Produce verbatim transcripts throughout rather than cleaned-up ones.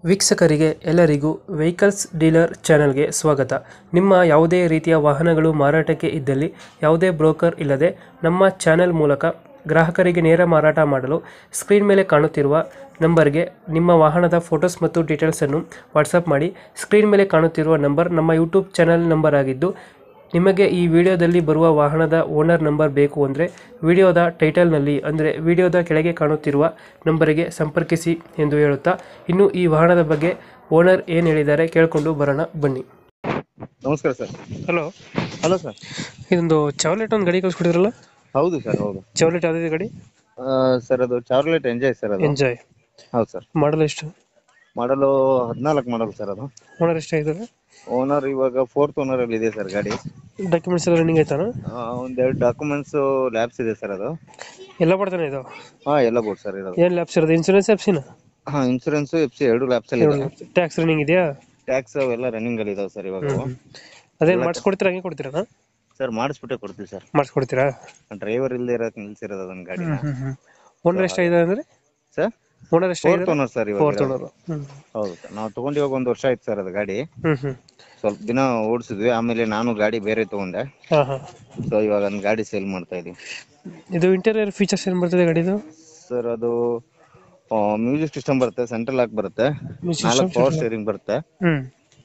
ವೀಕ್ಷಕರಿಗೆ ಎಲ್ಲರಿಗೂ vehicles dealer ಚಾನೆಲ್ಗೆ ಸ್ವಾಗತ. ನಿಮ್ಮ ಯಾವುದೇ ರೀತಿಯ ವಾಹನಗಳು ಮಾರಾಟಕ್ಕೆ ಇದ್ದಲ್ಲಿ ಯಾವುದೇ ಬ್ರೋಕರ್ ಇಲ್ಲದೆ ನಮ್ಮ ಚಾನೆಲ್ ಮೂಲಕ ಗ್ರಾಹಕರಿಗೆ ನೇರ ಮಾರಾಟ ಮಾಡಲು ಸ್ಕ್ರೀನ್ ಮೇಲೆ ಕಾಣುತ್ತಿರುವ ನಂಬರ್ಗೆ ನಿಮ್ಮ ವಾಹನದ ಫೋಟೋಸ್ ಮತ್ತು ಡೀಟೇಲ್ಸನ್ನು ವಾಟ್ಸಪ್ ಮಾಡಿ. ಸ್ಕ್ರೀನ್ ಮೇಲೆ ಕಾಣುತ್ತಿರುವ ನಂಬರ್ ನಮ್ಮ ಯೂಟ್ಯೂಬ್ ಚಾನೆಲ್ ನಂಬರ್ ಆಗಿದ್ದು, ನಿಮಗೆ ಈ ವಿಡಿಯೋದಲ್ಲಿ ಬರುವ ವಾಹನದ ಓನರ್ ನಂಬರ್ ಬೇಕು ಅಂದರೆ ವಿಡಿಯೋದ ಟೈಟಲ್ನಲ್ಲಿ ಅಂದರೆ ವಿಡಿಯೋದ ಕೆಳಗೆ ಕಾಣುತ್ತಿರುವ ನಂಬರಿಗೆ ಸಂಪರ್ಕಿಸಿ ಎಂದು ಹೇಳುತ್ತಾ, ಇನ್ನು ಈ ವಾಹನದ ಬಗ್ಗೆ ಓನರ್ ಏನು ಹೇಳಿದ್ದಾರೆ ಕೇಳಿಕೊಂಡು ಬರೋಣ ಬನ್ನಿ. ನಮಸ್ಕಾರ ಸರ್. Hello hello sir. ಇದೊಂದು ಚಾವ್ಲೆಟ್ ಒಂದು ಗಾಡಿ ಕಳಿಸ್ಕೊಡಿದ್ರಲ್ಲ? ಹೌದು ಸರ್, ಹೌದು. ಚಾವ್ಲೆಟ್ ಯಾವುದಿದೆ ಗಾಡಿ? ಆ, ಸರ್ ಅದು ಚಾರ್ಲೆಟ್ ಎಂಜಾಯ್ ಸರ್ ಅದು. ಎಂಜಾಯ್. ಹೌದು ಸರ್. ಮಾಡಲ್ ಎಷ್ಟು? ಮಾಡಲು ಹದಿನಾಲ್ಕು ಮಾಡಲ್ ಸರ್ ಅದು. ಓನರ್ ಎಷ್ಟಾಗಿದ್ದಾರೆ? ಓನರ್ ಇವಾಗ ಫೋರ್ತ್ ಓನರ್ ಅಲ್ಲಿ ಇದೆ ಸರ್ ಗಾಡಿ. ಡಾಕ್ಯುಮೆಂಟ್ಸ್ ಎಲ್ಲ ರನ್ನಿಂಗ್ ಆಯ್ತಾನ? ಆ, ಒಂದೆರಡು ಡಾಕ್ಯುಮೆಂಟ್ಸ್ ಲ್ಯಾಬ್ಸ್ ಇದೆ ಸರ್ ಅದು. ಎಲ್ಲ ಬರ್ತಾನೆ ಇದು? ಹಾ, ಎಲ್ಲ ಬೋರ್ಡ್ ಸರ್ ಇರೋದು. ಏನು ಲ್ಯಾಬ್ಸ್ ಇರೋದು? ಇನ್ಸೂರೆನ್ಸ್ ಎಫ್ಸಿನ? ಹಾ, ಇನ್ಸೂರೆನ್ಸ್ ಎಫ್ ಸಿ ಎರಡು ಲ್ಯಾಬ್ಸ್ ಅಲ್ಲಿ ಇದೆ. ಟ್ಯಾಕ್ಸ್ ರನ್ನಿಂಗ್ ಇದೆಯಾ? ಟ್ಯಾಕ್ಸ್ ಅವೆಲ್ಲ ರನ್ನಿಂಗ್ ಅಲ್ಲಿ ಇದಾವೆ ಸರ್ ಇವಾಗ. ಅದೇನು ಮಾಡಿಸ್ಕೊಡ್ತೀರಾ? ಹಂಗೆ ಕೊಡ್ತೀರಾ? ಸರ್ ಮಾಡಿಸ್ಬಿಟ್ಟೆ ಕೊಡ್ತೀವಿ ಸರ್. ಮಾಡಿಸ್ಕೊಡ್ತೀರಾ? ಡ್ರೈವರ್ ಇಲ್ಲದೆ ಇರೋಕೆ ನಿಲ್ಸಿರೋದು ಅದನ್ನ ಗಾಡಿ. ಓನರ್ ಎಷ್ಟಾಗಿದೆ ಅಂದ್ರೆ? ಸರ್ ಓನರ್ ಫೋರ್ತ್ ಎಷ್ಟಾಗಿದೆ? ಓನರ್ ಸರ್ ಫೋರ್ತ್ ಇವಾಗ. ಓನರ್. ಹ್ಮ್ ಹೌದು ಸರ್, ನಾವು ತಗೊಂಡು ಇವಾಗ ಒಂದು ವರ್ಷ ಆಯ್ತು ಸರ್ ಅದು ಗಾಡಿ. ಹ್ಮ್ ಹ್ಮ್ ಸ್ವಲ್ಪ ದಿನ ಓಡಿಸಿದ್ವಿ, ಆಮೇಲೆ ನಾನು ಗಾಡಿ ಬೇರೆ ತಗೊಂಡೆ. ಹಾ ಹಾ. ಸೊ ಇವಾಗ ಒಂದು ಗಾಡಿ ಸೇಲ್ ಮಾಡ್ತಾ ಇದೀವಿ. ಇದು ಇಂಟೀರಿಯರ್ ಫೀಚರ್ಸ್ ಏನು ಬರ್ತದೆ ಗಾಡಿದು? ಸರ್ ಅದು ಮ್ಯೂಸಿಕ್ ಸಿಸ್ಟಮ್ ಬರುತ್ತೆ, ಸೆಂಟ್ರಲ್ ಲಾಕ್ ಬರುತ್ತೆ, Music ನಾಲ್ಕು system, ಪವರ್ central ಸ್ಟೇರಿಂಗ್ ಬರುತ್ತೆ. ಹ್ಮ್.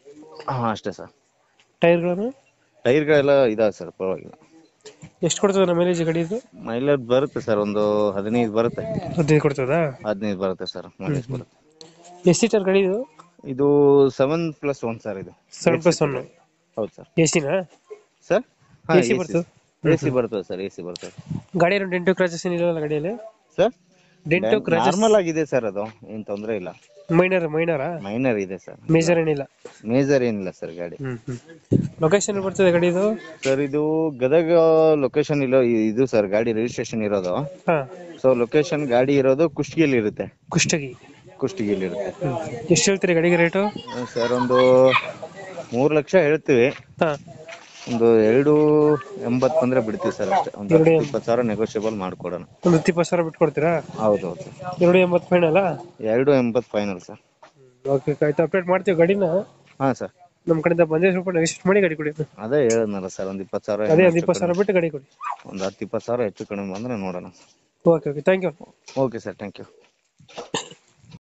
ಹಾ, ಅಷ್ಟೇ ಸರ್. ಟೈರ್ಗಳನ್ನು ಟೈರ್ಗಳೆಲ್ಲ ಇದಾವೆ ಸರ್, ಪರವಾಗಿಲ್ಲ. ಎಷ್ಟು ಕೊಡ್ತದೆ ನಮ್ಮ ಮೈಲೇಜ್ ಗಾಡಿದು? ಮೈಲೇಜ್ ಬರುತ್ತೆ ಸರ್, ಒಂದು ಹದಿನೈದು ಬರುತ್ತೆ. ಹದಿನೈದು ಕೊಡ್ತದಾ? ಹದಿನೈದು ಬರುತ್ತೆ ಸರ್ ಮೈಲೇಜ್ ಬರುತ್ತೆ. ಎಷ್ಟು ಸೀಟರ್ ಗಾಡಿ ಇದು? ಇದು ಸೆವೆನ್ ಪ್ಲಸ್ ಒನ್ ಸರ್ ಇದು. Seven plus one. ಹೌದು ಸರ್. ಎ ಸಿನಾ? ಸರ್ ಹಾ, ಎ ಸಿ ಬರ್ತದೆ? ಎ ಸಿ ಬರ್ತದೆ ಸರ್, ಎ ಸಿ ಬರ್ತದೆ. ಗಾಡಿ ಏನು ಡೆಂಟು ಕ್ರಾಚಸ್ ಏನಿಲ್ಲ ಗಾಡಿಯಲ್ಲಿ? ಸರ್ ಡೆಂಟು ಕ್ರಾಚಸ್ ನಾರ್ಮಲ್ ಆಗಿದೆ ಸರ್, ಅದು ಏನು ತೊಂದರೆ ಇಲ್ಲ. ಮೈನರ್ ಮೈನರಾ? ಮೈನರ್ ಇದೆ ಸರ್, ಮೇಜರ್ ಏನಿಲ್ಲ? ಮೇಜರ್ ಏನಿಲ್ಲ ಸರ್ ಗಾಡಿ. ಹ್ಮ್ ಹ್ಮ್. ಲೊಕೇಶನ್ ಬರ್ತದೆ ಗಾಡಿದು? ಸರ್ ಇದು ಗದಗ ಲೊಕೇಶನ್ ಇಲ್ಲ ಇದು ಸರ್, ಗಾಡಿ ರಿಜಿಸ್ಟ್ರೇಷನ್ ಇರೋದು. ಹಾ. ಸೊ ಲೊಕೇಶನ್ ಗಾಡಿ ಇರೋದು ಕುಷ್ಟಗಿಯಲ್ಲಿ ಇರುತ್ತೆ. ಕುಷ್ಟಗಿ? ಕುಷ್ಟಗಿಯಲ್ಲಿ ಇರುತ್ತೆ. ಎಷ್ಟು ಹೇಳ್ತೀರಿ ಗಾಡಿಗೆ ರೇಟು? ಸರ್ ಒಂದು ಮೂರು ಲಕ್ಷ ಹೇಳ್ತೀವಿ. ಹಾ. ಒಂದು ಎರಡು ಎಂಬತ್ತು ಬಂದ್ರೆ ಬಿಡ್ತೀವಿ ಸರ್, ಅಷ್ಟೇ. ಒಂದು ಎರಡು ಹತ್ತು ಇಪ್ಪತ್ತು ಸಾವಿರ ನೆಗೋಷಿಯಬಲ್ ಮಾಡ್ಕೊಡೋಣ. ಒಂದು ಹತ್ತು ಇಪ್ಪತ್ತು ಸಾವಿರ ಬಿಟ್ಟು ಕೊಡ್ತೀರಾ? ಹೌದು ಹೌದು ಸರ್. ಎರಡು ಎಂಬತ್ತು ಫೈನಲ್ಲ? ಎರಡು ಎಂಬತ್ತು ಫೈನಲ್ ಸರ್. ಓಕೆ, ಆಯ್ತು. ಅಪ್ಡೇಟ್ ಮಾಡ್ತೀವಿ ಗಾಡಿನ. ಹಾಂ ಸರ್. ನಮ್ಮ ಕಡೆಯಿಂದ ಬಂದರೆ ಸ್ವಲ್ಪ ನೆಕ್ಸ್ಟ್ ಮಾಡಿ ಗಾಡಿ ಕೊಡಿ. ಅದೇ ಹೇಳಿದ್ನಲ್ಲ ಸರ್, ಒಂದು ಇಪ್ಪತ್ತು ಸಾವಿರ. ಅದೇ ಒಂದು ಇಪ್ಪತ್ತು ಸಾವಿರ ಬಿಟ್ಟು ಗಾಡಿ ಕೊಡಿ. ಒಂದು ಹತ್ತು ಇಪ್ಪತ್ತು ಸಾವಿರ ಹೆಚ್ಚು ಕಡಿಮೆ ಬಂದರೆ ನೋಡೋಣ. Okay okay, thank you. Okay sir, thank you.